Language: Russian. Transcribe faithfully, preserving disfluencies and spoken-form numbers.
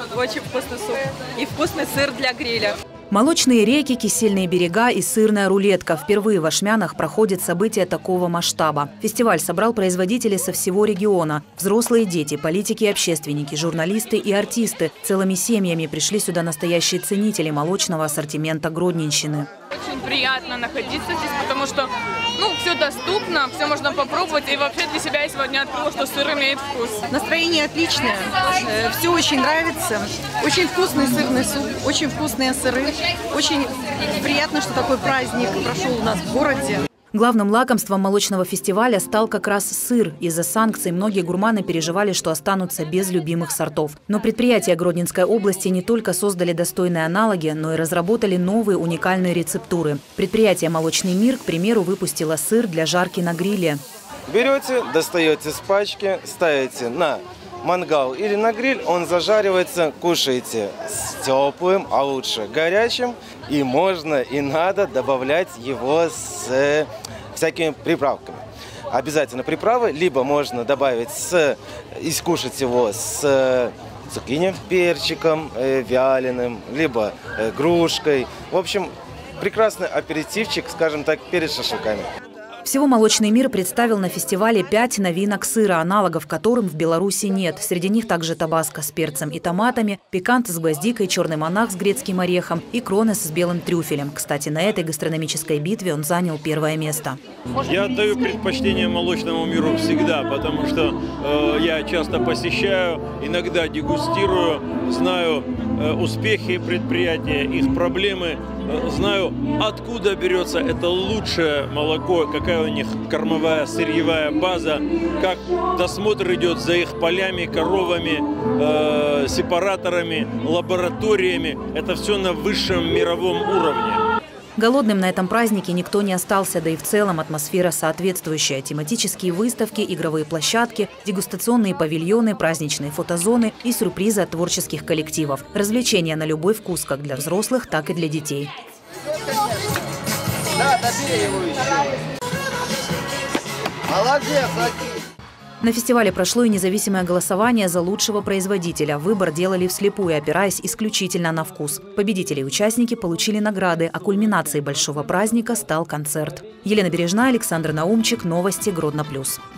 очень вкусный суп и вкусный сыр для гриля. Молочные реки, кисельные берега и сырная рулетка. Впервые в Ашмянах проходит событие такого масштаба. Фестиваль собрал производителей со всего региона. Взрослые дети, политики и общественники, журналисты и артисты. Целыми семьями пришли сюда настоящие ценители молочного ассортимента Гродненщины. Очень приятно находиться здесь, потому что ну, все доступно, все можно попробовать. И вообще для себя я сегодня открыла, что сыр имеет вкус. Настроение отличное, все очень нравится. Очень вкусный сырный суп, очень вкусные сыры. Очень приятно, что такой праздник прошел у нас в городе. Главным лакомством молочного фестиваля стал как раз сыр. Из-за санкций многие гурманы переживали, что останутся без любимых сортов. Но предприятия Гродненской области не только создали достойные аналоги, но и разработали новые уникальные рецептуры. Предприятие «Молочный мир», к примеру, выпустило сыр для жарки на гриле. Берете, достаете с пачки, ставите на мангал или на гриль, он зажаривается, кушаете с теплым, а лучше горячим. И можно и надо добавлять его с всякими приправками. Обязательно приправы, либо можно добавить с, и скушать его с цукини, перчиком э, вяленым, либо э, грушкой. В общем, прекрасный аперитивчик, скажем так, перед шашлыками. Всего «Молочный мир» представил на фестивале пять новинок сыра, аналогов которым в Беларуси нет. Среди них также табаско с перцем и томатами, пикант с гвоздикой, черный монах с грецким орехом и кронес с белым трюфелем. Кстати, на этой гастрономической битве он занял первое место. Я отдаю предпочтение «Молочному миру» всегда, потому что э, я часто посещаю, иногда дегустирую, знаю э, успехи предприятия, их проблемы, э, знаю, откуда берется это лучшее молоко, какая у них кормовая сырьевая база, как досмотр идет за их полями, коровами, э, сепараторами, лабораториями. Это все на высшем мировом уровне. Голодным на этом празднике никто не остался, да и в целом атмосфера соответствующая. Тематические выставки, игровые площадки, дегустационные павильоны, праздничные фотозоны и сюрпризы от творческих коллективов. Развлечения на любой вкус, как для взрослых, так и для детей. Да, добей его еще. Молодец, Аки. На фестивале прошло и независимое голосование за лучшего производителя. Выбор делали вслепую, опираясь исключительно на вкус. Победители и участники получили награды, а кульминацией большого праздника стал концерт. Елена Бережная, Александр Наумчик. Новости Гродно плюс.